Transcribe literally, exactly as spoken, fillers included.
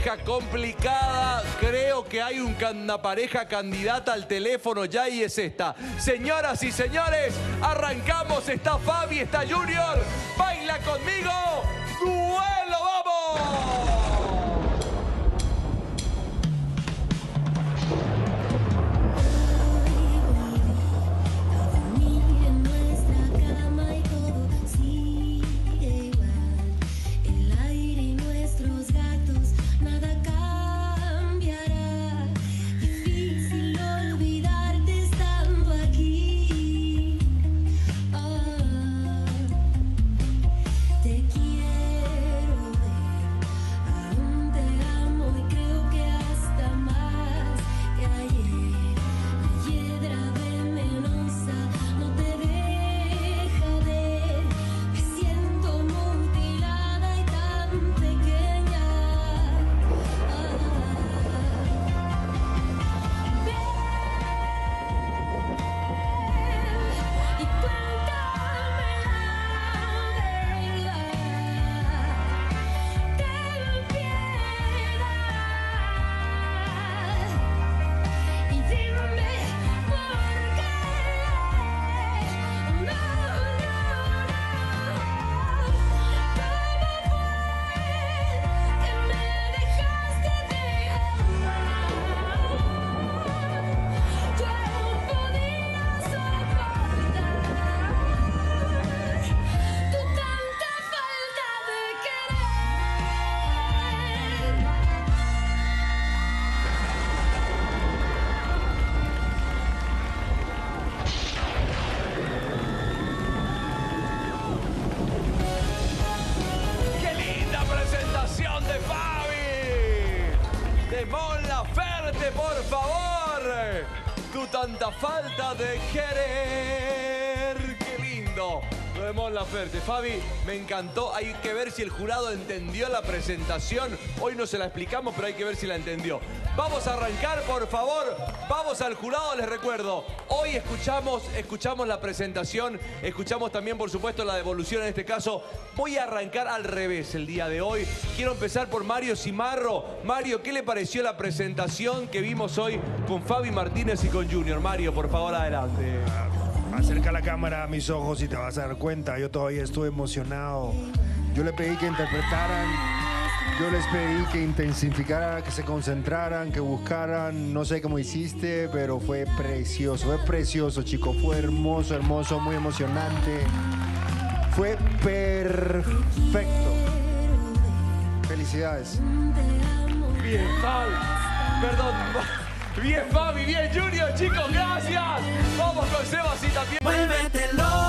pareja complicada. Creo que hay un, una pareja candidata al teléfono ya y es esta. Señoras y señores, arrancamos. Está Fabi, está Junior. ¡Baila conmigo! ¡Duelo, vamos! Mon Laferte, por favor. Tu tanta falta de querer. Qué lindo. Lo de Mon Laferte. Fabi, me encantó. Hay que ver si el jurado entendió la presentación. Hoy no se la explicamos, pero hay que ver si la entendió. Vamos a arrancar, por favor. Vamos al jurado, les recuerdo. Hoy escuchamos, escuchamos la presentación. Escuchamos también, por supuesto, la devolución en este caso. Voy a arrancar al revés el día de hoy. Quiero empezar por Mario Cimarro. Mario, ¿qué le pareció la presentación que vimos hoy con Fabi Martínez y con Junior? Mario, por favor, adelante. Acerca la cámara a mis ojos y te vas a dar cuenta. Yo todavía estuve emocionado. Yo le pedí que interpretaran. Yo les pedí que intensificaran, que se concentraran, que buscaran. No sé cómo hiciste, pero fue precioso. Fue precioso, chicos. Fue hermoso, hermoso, muy emocionante. Fue perfecto. Felicidades. Bien, Fabi. Perdón. Bien, Fabi. Bien, Junior, chicos. Gracias. Vamos con Sebas y también. Muévetelo.